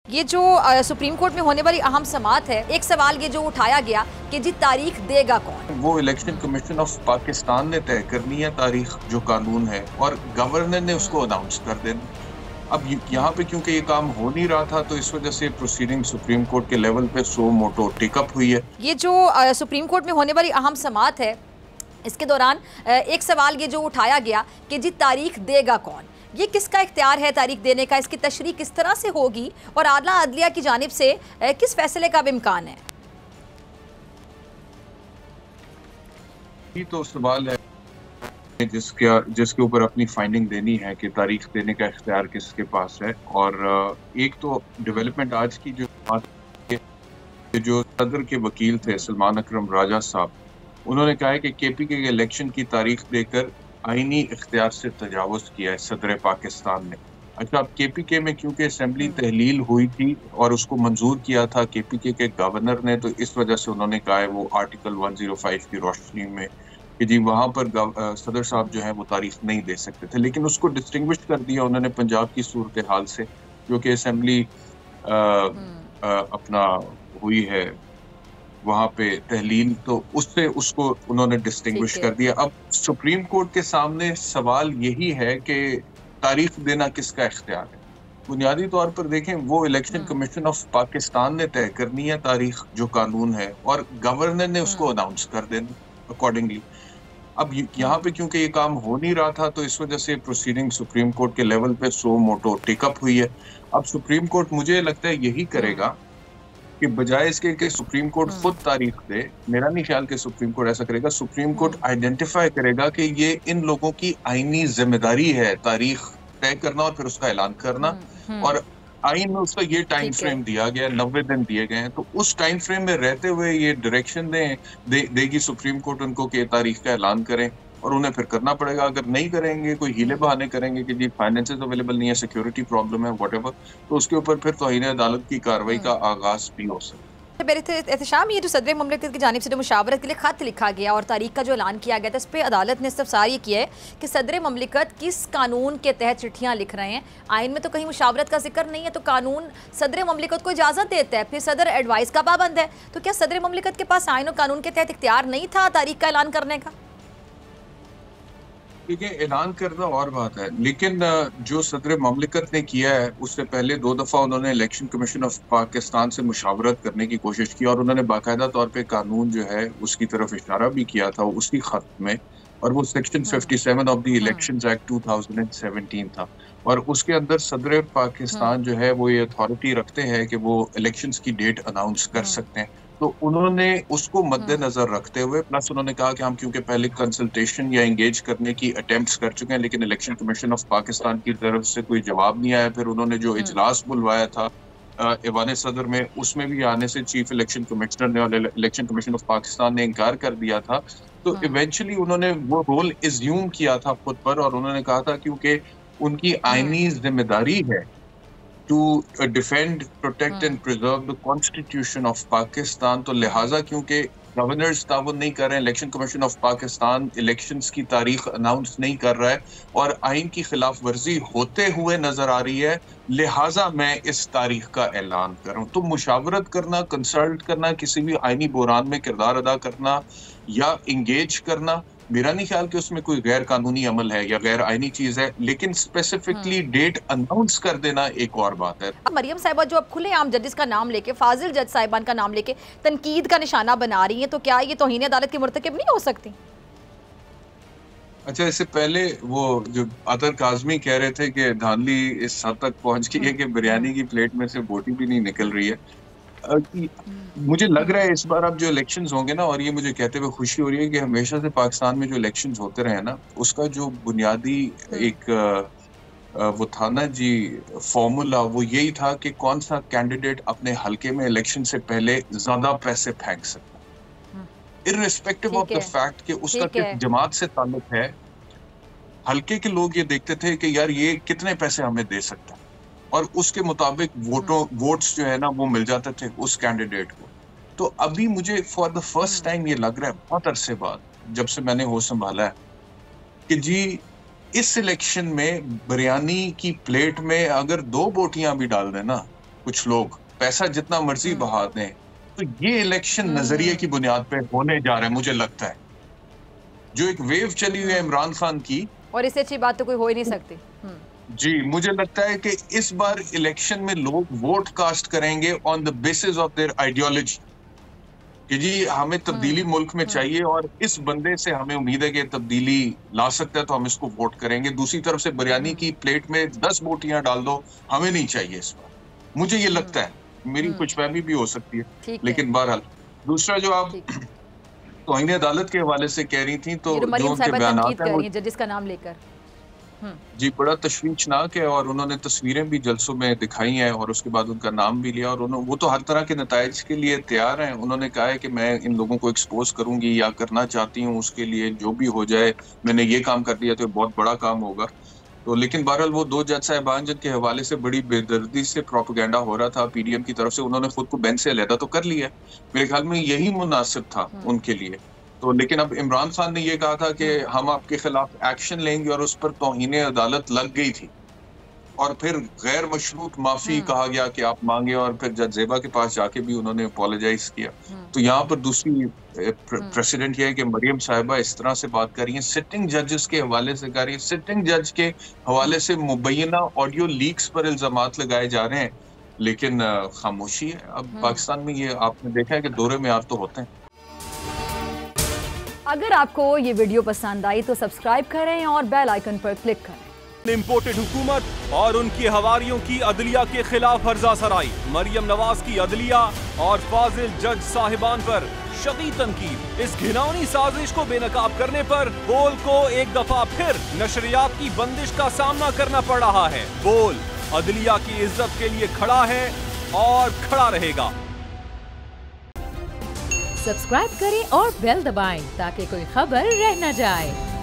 ये जो supreme court में होने वाली अहम समाअत है, एक सवाल ये जो उठाया गया कि जी तारीख देगा कौन? वो इलेक्शन कमीशन ऑफ पाकिस्तान ने तय करनी है तारीख, जो कानून है, और गवर्नर ने उसको अनाउंस कर देना। अब यहाँ पे क्योंकि ये काम हो नहीं रहा था, तो इस वजह से प्रोसीडिंग सुप्रीम कोर्ट के लेवल पे सो मोटो टेकअप हुई है। ये जो सुप्रीम कोर्ट में होने वाली अहम समाअत है, इसके दौरान एक सवाल ये जो उठाया गया कि जी तारीख देगा कौन? ये किसका इख्तियार है तारीख देने का? इसकी तशरीह किस तरह से होगी और आला अदलिया की जानिब से किस फैसले का भी इम्कान है? ये तो सवाल है जिसके ऊपर अपनी फाइंडिंग देनी है कि तारीख देने का इख्तियार किसके पास है। और एक तो डेवलपमेंट आज की जो सदर के वकील थे सलमान अकरम राजा साहब, उन्होंने कहा है कि केपीके के इलेक्शन की तारीख देकर आईनी इख्तियार से तजावुज किया है सदर पाकिस्तान ने। अच्छा, अब केपीके में क्योंकि असेंबली तहलील हुई थी और उसको मंजूर किया था केपीके के गवर्नर ने, तो इस वजह से उन्होंने कहा है वो आर्टिकल 105 की रोशनी में कि जी वहाँ पर सदर साहब जो है वो तारीख नहीं दे सकते थे। लेकिन उसको डिस्टिंग्विश कर दिया उन्होंने पंजाब की सूरत हाल से, जो कि असेंबली अपना हुई है वहाँ पे तहलील, तो उससे उसको उन्होंने डिस्टिंग्विश कर दिया। अब सुप्रीम कोर्ट के सामने सवाल यही है कि तारीख देना किसका इख्तियार है। बुनियादी तौर पर देखें, वो इलेक्शन कमीशन ऑफ पाकिस्तान ने तय करनी है तारीख, जो कानून है, और गवर्नर ने उसको अनाउंस कर देना अकॉर्डिंगली। अब यहाँ पे क्योंकि ये काम हो नहीं रहा था, तो इस वजह से प्रोसीडिंग सुप्रीम कोर्ट के लेवल पे सो मोटो टेकअप हुई है। अब सुप्रीम कोर्ट मुझे लगता है यही करेगा कि बजाय इसके कि सुप्रीम कोर्ट खुद तारीख दे, मेरा नहीं ख्याल कि सुप्रीम कोर्ट ऐसा करेगा। सुप्रीम कोर्ट आइडेंटिफाई करेगा कि ये इन लोगों की आईनी जिम्मेदारी है तारीख तय करना और फिर उसका ऐलान करना, और आइन में उसका ये टाइम फ्रेम दिया गया, 90 दिन दिए गए हैं। तो उस टाइम फ्रेम में रहते हुए ये डायरेक्शन देगी सुप्रीम कोर्ट उनको कि तारीख का ऐलान करें, और उन्हें फिर करना पड़ेगा। अगर नहीं करेंगे, कोई हीले बहाने करेंगे कि जी फाइनेंसेस अवेलेबल नहीं है, सिक्योरिटी प्रॉब्लम है, व्हाटएवर, तो उसके ऊपर फिर तौहीन अदालत की कार्रवाई का आगाज भी हो सकता है। एहतशाम, ये जो सदर मुमलिकत की जानिब से जो मुशावरत के लिए खत लिखा गया और तारीख का जो ऐलान किया गया था, इस पर अदालत ने इस्तफसार ये किया है कि सदर मुमलिकत किस कानून के तहत चिट्ठियाँ लिख रहे हैं। आइन में तो कहीं मुशावरत का जिक्र नहीं है, तो कानून सदर मुमलिकत को इजाज़त देता है, फिर सदर एडवाइस का पाबंद है। तो क्या सदर मुमलिकत के पास आइन और कानून के तहत इख्तियार नहीं था तारीख का ऐलान करने का? देखिए, ऐलान करना और बात है, लेकिन जो सदर ममलिकत ने किया है उससे पहले 2 दफ़ा उन्होंने इलेक्शन कमीशन ऑफ पाकिस्तान से मुशावरत करने की कोशिश की, और उन्होंने बाकायदा तौर पे कानून जो है उसकी तरफ इशारा भी किया था उसी खत में, और वो section 57 of the elections act 2017 था। और उसके अंदर सदर पाकिस्तान जो है वो ये अथॉरिटी रखते हैं कि वो इलेक्शंस की डेट अनाउंस कर सकते हैं। तो उन्होंने उसको मद्देनजर रखते हुए, प्लस उन्होंने कहा कि हम क्योंकि पहले कंसल्टेशन या एंगेज करने की अटेम्प्ट्स कर चुके हैं, लेकिन इलेक्शन कमीशन ऑफ पाकिस्तान की तरफ से कोई जवाब नहीं आया। फिर उन्होंने जो इजलास बुलवाया था ऐवान सदर में, उसमें भी आने से चीफ इलेक्शन कमिश्नर ने और इलेक्शन कमीशन ऑफ पाकिस्तान ने इनकार कर दिया था। तो इवेंचुअली उन्होंने वो रोल एज्यूम किया था खुद पर, और उन्होंने कहा था क्योंकि उनकी आईनी जिम्मेदारी है to defend, protect and preserve the Constitution of Pakistan, तो लिहाजा क्योंकि गवर्नर्स ताउन नहीं कर रहे हैं, election commission of Pakistan elections की तारीख अनाउंस नहीं कर रहा है और आइन की खिलाफ वर्जी होते हुए नजर आ रही है, लिहाजा मैं इस तारीख का ऐलान कर रहा हूँ। तो मुशावरत करना, कंसल्ट करना, किसी भी आइनी बहरान में किरदार अदा करना या इंगेज करना, मेरा नहीं ख्याल कि उसमें कोई गैर कानूनी अमल है या गैर आईनी चीज है, लेकिन स्पेसिफिकली डेट अनाउंस कर देना एक और बात है। अब मरियम साहिबा जो अब खुलेआम जजेस का नाम लेके, फाजिल जज साहिबान का नाम लेके तनकीद का निशाना बना रही हैं, तो क्या ये तौहीन अदालत की मुर्तकिब नहीं हो सकती? अच्छा, इससे पहले वो जो अतर काजमी कह रहे थे कि धांधली इस हद तक पहुंच गई है कि बिरयानी की प्लेट में से बोटी भी नहीं निकल रही है। मुझे लग रहा है इस बार अब जो इलेक्शंस होंगे ना, और ये मुझे कहते हुए खुशी हो रही है कि हमेशा से पाकिस्तान में जो इलेक्शंस होते रहे ना, उसका जो बुनियादी एक वो था ना जी फॉर्मूला, वो यही था कि कौन सा कैंडिडेट अपने हलके में इलेक्शन से पहले ज्यादा पैसे फेंक सकता है, इर्रिस्पेक्टिव ऑफ द फैक्ट कि उसका किस जमात से ताल्लुक है। हलके के लोग ये देखते थे कि यार ये कितने पैसे हमें दे सकता है, और उसके मुताबिक वोट्स जो है ना वो मिल जाते थे उस कैंडिडेट को। तो अभी मुझे फॉर द फर्स्ट टाइम ये लग रहा है बहुत अरसे बाद, जब से मैंने होश संभाला है, कि जी इस इलेक्शन में बिरयानी की प्लेट में अगर 2 बोटियां भी डाल देना कुछ लोग पैसा जितना मर्जी बहा दें, तो ये इलेक्शन नजरिए की बुनियाद पे होने जा रहा है। मुझे लगता है जो एक वेव चली हुई है इमरान खान की, और इससे अच्छी बात तो कोई हो ही नहीं सकती। जी, मुझे लगता है कि इस बार इलेक्शन में लोग वोट कास्ट करेंगे on the basis of their ideology कि जी हमें तब्दीली मुल्क में चाहिए और इस बंदे से हमें उम्मीद है कि तब्दीली ला सकता है, तो हम इसको वोट करेंगे। दूसरी तरफ से बिरयानी की प्लेट में 10 बोटियां डाल दो, हमें नहीं चाहिए इस बार। मुझे ये लगता है, मेरी खुशफहमी भी हो सकती है, लेकिन बहरहाल दूसरा जो आप तौहीन अदालत के हवाले से कह रही थी, तो जो उनके बयानात हैं जजिस का नाम लेकर जी बड़ा तशवीशनाक है, और उन्होंने तस्वीरें भी जलसों में दिखाई हैं और उसके बाद उनका नाम भी लिया, और वो तो हर तरह के नताइज के लिए तैयार हैं। उन्होंने कहा है कि मैं इन लोगों को एक्सपोज करूंगी या करना चाहती हूँ, उसके लिए जो भी हो जाए, मैंने ये काम कर दिया तो बहुत बड़ा काम होगा। तो लेकिन बहरहाल वो 2 जज साहिबान जिनके हवाले से बड़ी बेदर्दी से प्रोपेगेंडा हो रहा था पीडीएम की तरफ से, उन्होंने खुद को बेंच से अलहदा तो कर लिया। मेरे ख्याल में यही मुनासिब था उनके लिए। तो लेकिन अब इमरान खान ने ये कहा था कि हम आपके खिलाफ एक्शन लेंगे, और उस पर तौहीन अदालत लग गई थी, और फिर गैर मशरूत माफी कहा गया कि आप मांगे, और फिर जज ज़ेबा के पास जाके भी उन्होंने अपोलोजाइज किया। तो यहाँ पर दूसरी प्रेसिडेंट ये है कि मरियम साहिबा इस तरह से बात कर रही है, सिटिंग जजेस के हवाले से कर रही है, सिटिंग जज के हवाले से मुबैना ऑडियो लीक्स पर इल्जामात लगाए जा रहे हैं, लेकिन खामोशी है। अब पाकिस्तान में ये आपने देखा है कि दौरे में तो होते हैं। अगर आपको ये वीडियो पसंद आई तो सब्सक्राइब करें और बेल आइकन पर क्लिक करें। इम्पोर्टेड हुकूमत और उनकी हवारियों की अदलिया के खिलाफ हर्जा सराई, मरियम नवाज की अदलिया और फाजिल जज साहिबान पर शदीद तनकीद। इस घिनौनी साजिश को बेनकाब करने पर बोल को एक दफा फिर नशरियात की बंदिश का सामना करना पड़ रहा है। बोल अदलिया की इज्जत के लिए खड़ा है और खड़ा रहेगा। सब्सक्राइब करें और बेल दबाएं ताकि कोई खबर रह न जाए।